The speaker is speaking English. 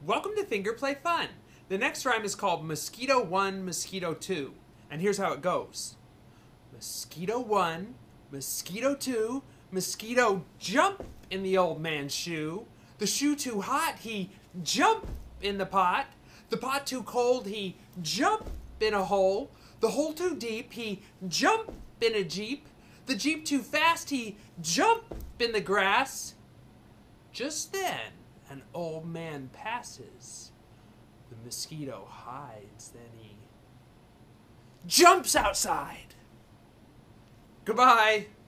Welcome to Finger Play Fun. The next rhyme is called Mosquito One, Mosquito Two. And here's how it goes. Mosquito One, Mosquito Two, Mosquito jump in the old man's shoe. The shoe too hot, he jump in the pot. The pot too cold, he jump in a hole. The hole too deep, he jump in a Jeep. The Jeep too fast, he jump in the grass. Just then, an old man passes. The mosquito hides, then he jumps outside. Goodbye.